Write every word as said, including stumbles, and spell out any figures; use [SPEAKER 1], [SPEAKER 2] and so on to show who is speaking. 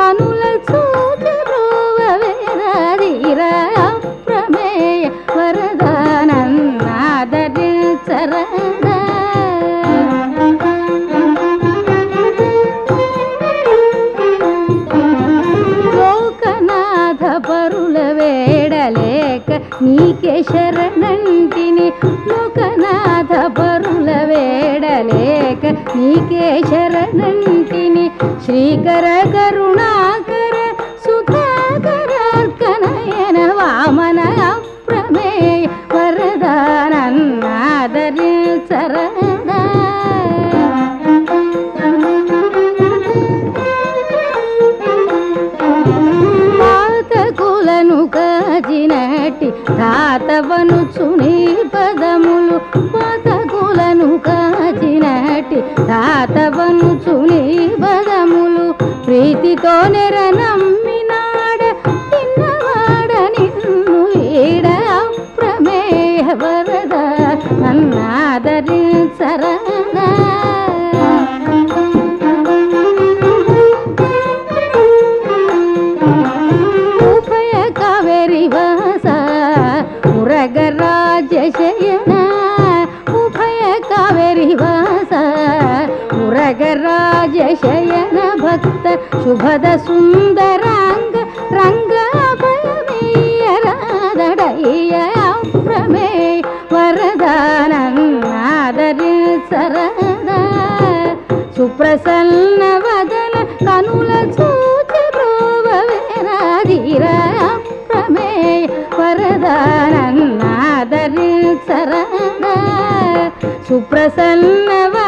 [SPEAKER 1] కనుల చూచి బ్రోవవేరాధీరా అప్రమేయ వరదా నన్నాదరించరదా. లోకనాథ పరుల వేడలేక నీకే శరణంటిని, లోకనాథ పరుల వేడలేక నీకే శరణంటిని. శ్రీకర కరుణాకర సుధాకరార్కనయన వామన అప్రమేయ వరదా నన్నాదరించరదా. పాతకులను కాజినటి తాతవనుచు నీ పదములు, పాతకులను కాజినటి తాతవనుచు నీ పదములు. ప్రీతితో నెర నమ్మినాడ తిన్నవాడ నిన్ను ఈడ అప్రమేయ వరదా నన్నాదరించరదా. ఉభయ కావేరి వాస మురగరాజ శయన, ఉభయ కావేరి వాస మురగరాజ శయన భక్త శుభద సుందరాంగ రంగ అభయమీయ రాధడయ్య అప్రమేయ వరదా నన్నాదరించరదా. సుప్రసన్న వదన కనుల చూచి బ్రోవవేరాధీరా అప్రమేయ వరదా నన్నాదరించరదా. సుప్రసన్న